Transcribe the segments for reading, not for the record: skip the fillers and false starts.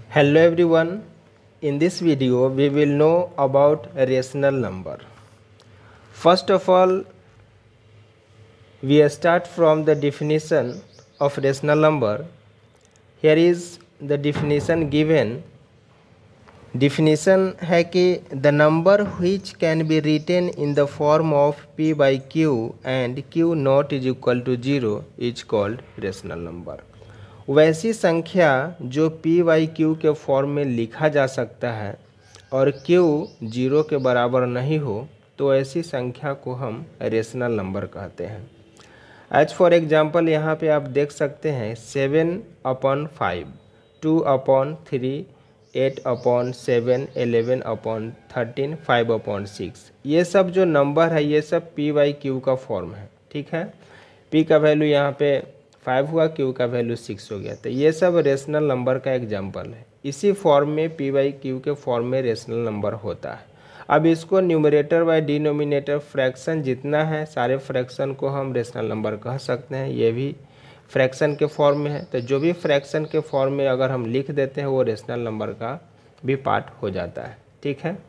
Hello everyone, in this video we will know about rational number. First of all, we start from the definition of rational number. Here is the definition given. Definition है कि the number which can be written in the form of p by q and q not is equal to 0 is called rational number. वैसी संख्या जो p by q के form में लिखा जा सकता है और q 0 के बराबर नहीं हो तो ऐसी संख्या को हम रेशनल नंबर कहते हैं। एज फॉर एग्जांपल यहाँ पे आप देख सकते हैं 7/5, 2/3, 8/7, 11/13, 5/6। ये सब जो नंबर है ये सब p बाई क्यू का फॉर्म है। ठीक है, p का वैल्यू यहाँ पे 5 हुआ, q का वैल्यू 6 हो गया, तो ये सब रेशनल नंबर का एग्जाम्पल है। इसी फॉर्म में p बाई क्यू के फॉर्म में रेशनल नंबर होता है। अब इसको न्यूमरेटर बाय डिनोमिनेटर फ्रैक्शन जितना है सारे फ्रैक्शन को हम रेशनल नंबर कह सकते हैं। ये भी फ्रैक्शन के फॉर्म में है, तो जो भी फ्रैक्शन के फॉर्म में अगर हम लिख देते हैं वो रेशनल नंबर का भी पार्ट हो जाता है। ठीक है,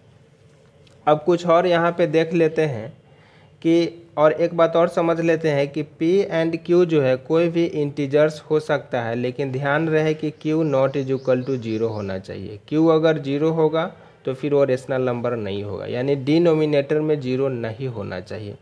अब कुछ और यहाँ पे देख लेते हैं कि और एक बात और समझ लेते हैं कि p एंड q जो है कोई भी इंटीजर्स हो सकता है, लेकिन ध्यान रहे कि q not is equal to 0 होना चाहिए। q अगर 0 होगा तो फिर वो रेशनल नंबर नहीं होगा, यानी डिनोमिनेटर में 0 नहीं होना चाहिए।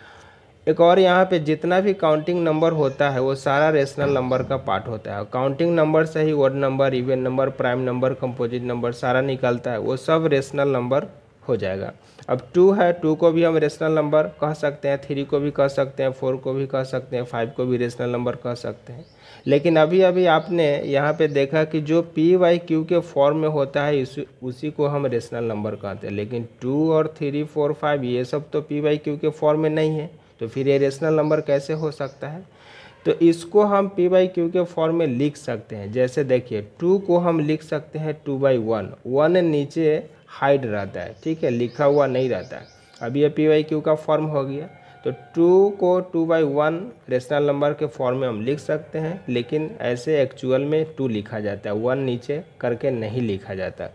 एक और यहाँ पे जितना भी काउंटिंग नंबर होता है वो सारा रेशनल नंबर का पार्ट होता है। काउंटिंग नंबर से ही odd number, even number, prime number, composite number सारा निकलता है, वो सब रेशनल नंबर हो जाएगा। अब 2 है, 2 को भी हम रेशनल नंबर कह सकते हैं, 3 को भी कह सकते हैं, 4 को भी कह सकते हैं, 5 को भी रेशनल नंबर कह सकते हैं। लेकिन अभी अभी आपने यहाँ पे देखा कि जो p बाई क्यू के फॉर्म में होता है उसी को हम रेशनल नंबर कहते हैं। लेकिन 2 और 3, 4, 5 ये सब तो p बाई क्यू के फॉर्म में नहीं है, तो फिर ये रेशनल नंबर कैसे हो सकता है? तो इसको हम p बाई क्यू के फॉर्म में लिख सकते हैं। जैसे देखिए 2 को हम लिख सकते हैं 2/1, 1 नीचे हाइड रहता है, ठीक है, लिखा हुआ नहीं रहता है। अब ये p बाई क्यू का फॉर्म हो गया, तो 2 को 2/1 रेशनल नंबर के फॉर्म में हम लिख सकते हैं, लेकिन ऐसे एक्चुअल में 2 लिखा जाता है, 1 नीचे करके नहीं लिखा जाता।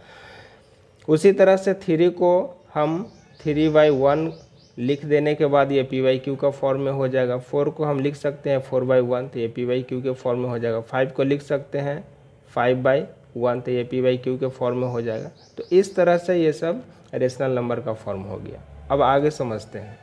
उसी तरह से 3 को हम 3/1 लिख देने के बाद ये p बाई क्यू का फॉर्म में हो जाएगा। 4 को हम लिख सकते हैं 4/1, तो ये p बाई क्यू के फॉर्म में हो जाएगा। 5 को लिख सकते हैं 5/1, तो ये p बाई क्यू के फॉर्म में हो जाएगा। तो इस तरह से ये सब रेशनल नंबर का फॉर्म हो गया। अब आगे समझते हैं।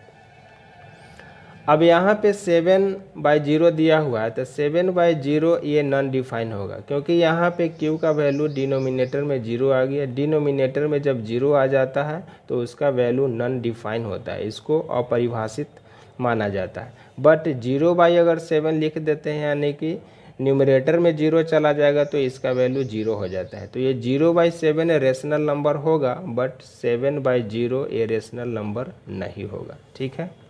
अब यहाँ पे 7/0 दिया हुआ है, तो 7/0 ये नॉन डिफाइन होगा, क्योंकि यहाँ पे q का वैल्यू डिनोमिनेटर में 0 आ गया। डिनोमिनेटर में जब 0 आ जाता है तो उसका वैल्यू नॉन डिफाइन होता है, इसको अपरिभाषित माना जाता है। बट 0/, अगर 7 लिख देते हैं यानी कि न्यूमरेटर में 0 चला जाएगा तो इसका वैल्यू 0 हो जाता है। तो ये 0/7 रेशनल नंबर होगा, बट 7/0 ये रेशनल नंबर नहीं होगा। ठीक है,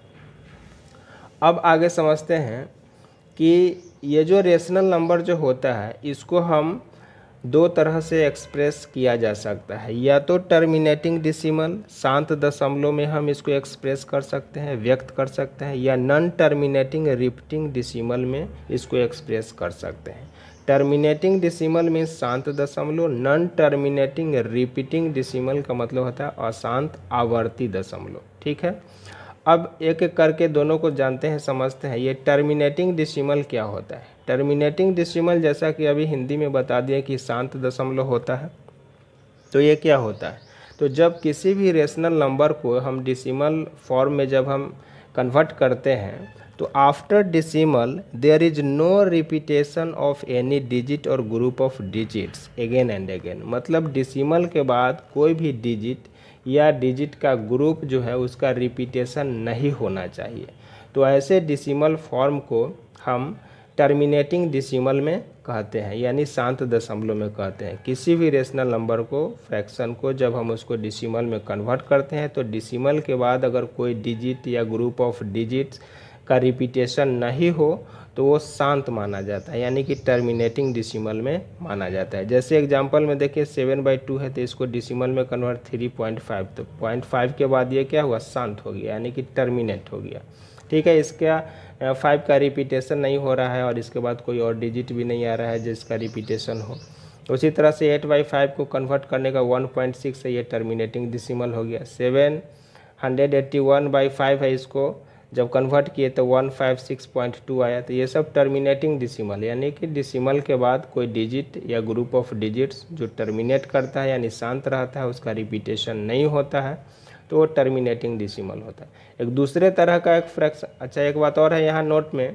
अब आगे समझते हैं कि ये जो रेशनल नंबर जो होता है इसको हम दो तरह से एक्सप्रेस किया जा सकता है। या तो टर्मिनेटिंग डेसिमल, शांत दशमलव में हम इसको एक्सप्रेस कर सकते हैं, व्यक्त कर सकते हैं, या नॉन टर्मिनेटिंग रिपीटिंग डेसिमल में इसको एक्सप्रेस कर सकते हैं। टर्मिनेटिंग डेसिमल में शांत दशमलव, नॉन टर्मिनेटिंग रिपीटिंग डेसिमल का मतलब होता है अशांत आवर्ती दशमलव। ठीक है, अब एक एक करके दोनों को जानते हैं, समझते हैं। ये टर्मिनेटिंग डेसिमल क्या होता है? टर्मिनेटिंग डेसिमल जैसा कि अभी हिंदी में बता दिया कि शांत दशमलव होता है, तो ये क्या होता है? तो जब किसी भी रेशनल नंबर को हम डेसिमल फॉर्म में जब हम कन्वर्ट करते हैं तो after decimal there is no repetition of any digit और group of digits again and again. मतलब डेसिमल के बाद कोई भी डिजिट या डिजिट का ग्रुप जो है उसका रिपीटेशन नहीं होना चाहिए। तो ऐसे डेसिमल फॉर्म को हम टर्मिनेटिंग डेसिमल में कहते हैं, यानी शांत दशमलव में कहते हैं। किसी भी रेशनल नंबर को, फ्रैक्शन को, जब हम उसको डेसिमल में कन्वर्ट करते हैं तो डेसिमल के बाद अगर कोई डिजिट या ग्रुप ऑफ डिजिट्स का रिपीटेशन नहीं हो तो वो शांत माना जाता है, यानी कि टर्मिनेटिंग डेसिमल में माना जाता है। जैसे एग्जांपल में देखिए 7/2 है, तो इसको डेसिमल में कन्वर्ट 3.5, तो 0.5 के बाद ये क्या हुआ? शांत हो गया, यानी कि टर्मिनेट हो गया। ठीक है, इसका 5 का रिपीटेशन नहीं हो रहा है और इसके बाद कोई और डिजिट भी नहीं आ रहा है जिसका रिपीटेशन हो। उसी तरह से 8/5 को कन्वर्ट करने का 1.6 है, ये टर्मिनेटिंग डिसिमल हो गया। 781/5 है, इसको जब कन्वर्ट किए तो 156.2 आया। तो ये सब टर्मिनेटिंग डिसिमल, यानी कि डिसिमल के बाद कोई डिजिट या ग्रुप ऑफ डिजिट्स जो टर्मिनेट करता है यानी शांत रहता है, उसका रिपीटेशन नहीं होता है, तो वो टर्मिनेटिंग डिसिमल होता है। एक दूसरे तरह का एक फ्रैक्शन, अच्छा एक बात और है यहाँ नोट में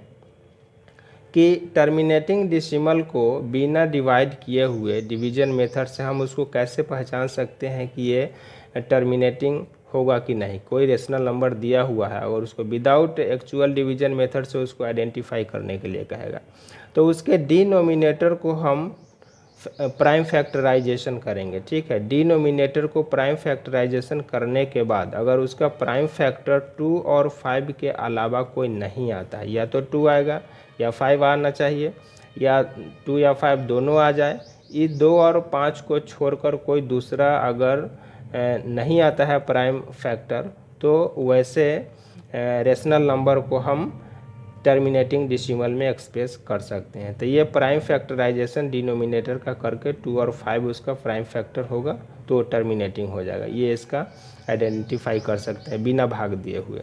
कि टर्मिनेटिंग डिसिमल को बिना डिवाइड किए हुए डिवीजन मेथड से हम उसको कैसे पहचान सकते हैं कि ये टर्मिनेटिंग होगा कि नहीं। कोई रेशनल नंबर दिया हुआ है और उसको विदाउट एक्चुअल डिवीजन मेथड से उसको आइडेंटिफाई करने के लिए कहेगा, तो उसके डिनोमिनेटर को हम प्राइम फैक्टराइजेशन करेंगे। ठीक है, डिनोमिनेटर को प्राइम फैक्टराइजेशन करने के बाद अगर उसका प्राइम फैक्टर 2 और 5 के अलावा कोई नहीं आता है, या तो 2 आएगा या 5 आना चाहिए, या 2 या 5 दोनों आ जाए, ये 2 और 5 को छोड़कर कोई दूसरा अगर नहीं आता है प्राइम फैक्टर, तो वैसे रेशनल नंबर को हम टर्मिनेटिंग डिसिमल में एक्सप्रेस कर सकते हैं। तो ये प्राइम फैक्टराइजेशन डिनोमिनेटर का करके 2 और 5 उसका प्राइम फैक्टर होगा तो टर्मिनेटिंग हो जाएगा। ये इसका आइडेंटिफाई कर सकते हैं बिना भाग दिए हुए।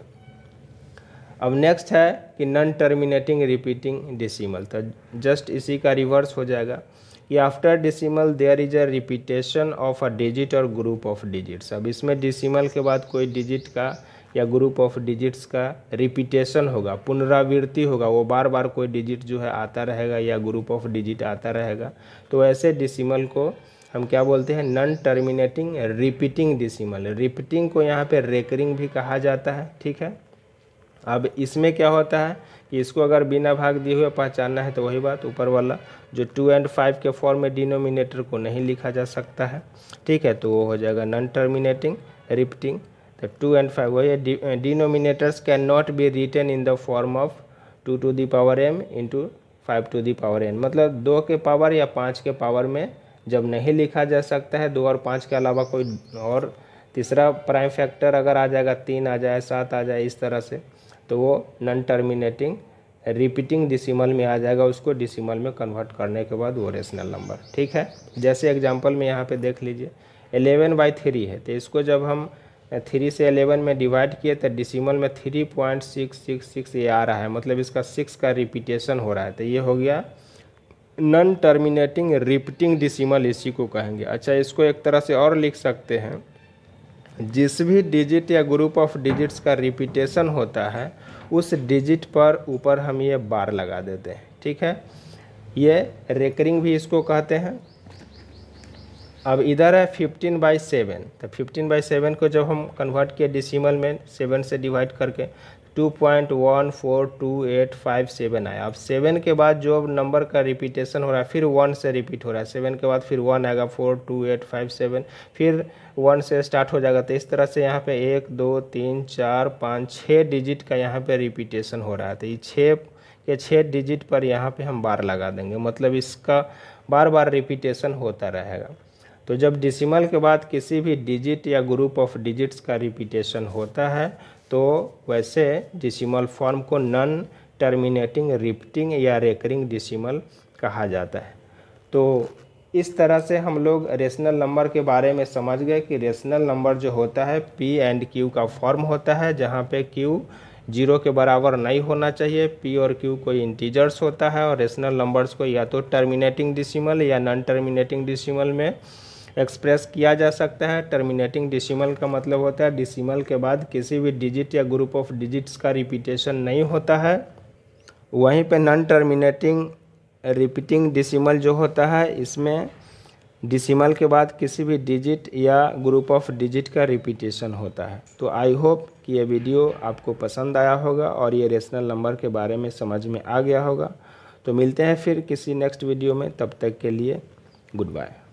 अब नेक्स्ट है कि नॉन टर्मिनेटिंग रिपीटिंग डिसिमल, तो जस्ट इसी का रिवर्स हो जाएगा कि after decimal there is a repetition of a digit और ग्रुप ऑफ डिजिट्स। अब इसमें डिसिमल के बाद कोई डिजिट का या ग्रुप ऑफ डिजिट्स का रिपीटेशन होगा, पुनरावृत्ति होगा, वो बार बार कोई डिजिट जो है आता रहेगा या ग्रुप ऑफ डिजिट आता रहेगा, तो ऐसे डिसिमल को हम क्या बोलते हैं, non terminating repeating decimal. Repeating को यहाँ पे रेकरिंग भी कहा जाता है। ठीक है, अब इसमें क्या होता है कि इसको अगर बिना भाग दिए हुए पहचानना है तो वही बात ऊपर वाला जो 2 और 5 के फॉर्म में डिनोमिनेटर को नहीं लिखा जा सकता है। ठीक है, तो वो हो जाएगा नॉन टर्मिनेटिंग रिपीटिंग। तो 2 और 5 वही denominators can not be written in the form of 2 to the power m into 5 to the power n, मतलब 2 के पावर या 5 के पावर में जब नहीं लिखा जा सकता है 2 और 5 के अलावा कोई और तीसरा प्राइम फैक्टर अगर आ जाएगा, 3 आ जाए, 7 आ जाए, इस तरह से, तो वो नॉन टर्मिनेटिंग रिपीटिंग डिसिमल में आ जाएगा। उसको डिसिमल में कन्वर्ट करने के बाद वो रेशनल नंबर। ठीक है, जैसे एग्जांपल में यहाँ पे देख लीजिए 11/3 है, तो इसको जब हम 3 से 11 में डिवाइड किए तो डिसिमल में 3.666 ये आ रहा है, मतलब इसका 6 का रिपीटेशन हो रहा है, तो ये हो गया नॉन टर्मिनेटिंग रिपीटिंग डिसिमल, इसी को कहेंगे। अच्छा, इसको एक तरह से और लिख सकते हैं, जिस भी डिजिट या ग्रुप ऑफ डिजिट्स का रिपीटेशन होता है उस डिजिट पर ऊपर हम ये बार लगा देते हैं। ठीक है, ये रेकरिंग भी इसको कहते हैं। अब इधर है 15/7, तो 15/7 को जब हम कन्वर्ट किए डिसिमल में 7 से डिवाइड करके 2.142857 आया। अब 7 के बाद जो नंबर का रिपीटेशन हो रहा है फिर 1 से रिपीट हो रहा है, 7 के बाद फिर 1 आएगा, 42857, फिर 1 से स्टार्ट हो जाएगा। तो इस तरह से यहाँ पे 1 2 3 4 5 6 डिजिट का यहाँ पे रिपीटेशन हो रहा है, तो ये 6 के 6 डिजिट पर यहाँ पे हम बार लगा देंगे, मतलब इसका बार बार रिपीटेशन होता रहेगा। तो जब डिसिमल के बाद किसी भी डिजिट या ग्रुप ऑफ डिजिट्स का रिपीटेशन होता है तो वैसे डिसिमल फॉर्म को नॉन टर्मिनेटिंग रिपीटिंग या रेकरिंग डिसिमल कहा जाता है। तो इस तरह से हम लोग रेशनल नंबर के बारे में समझ गए कि रेशनल नंबर जो होता है P एंड Q का फॉर्म होता है, जहाँ पे Q 0 के बराबर नहीं होना चाहिए, P और Q कोई इंटीजर्स होता है, और रेशनल नंबर्स को या तो टर्मिनेटिंग डिसिमल या नॉन टर्मिनेटिंग डिसिमल में एक्सप्रेस किया जा सकता है। टर्मिनेटिंग डिसिमल का मतलब होता है डिसिमल के बाद किसी भी डिजिट या ग्रुप ऑफ डिजिट्स का रिपीटेशन नहीं होता है। वहीं पे नॉन टर्मिनेटिंग रिपीटिंग डिसिमल जो होता है इसमें डिसिमल के बाद किसी भी डिजिट या ग्रुप ऑफ डिजिट का रिपीटेशन होता है। तो आई होप कि ये वीडियो आपको पसंद आया होगा और ये रेशनल नंबर के बारे में समझ में आ गया होगा। तो मिलते हैं फिर किसी नेक्स्ट वीडियो में, तब तक के लिए गुड बाय।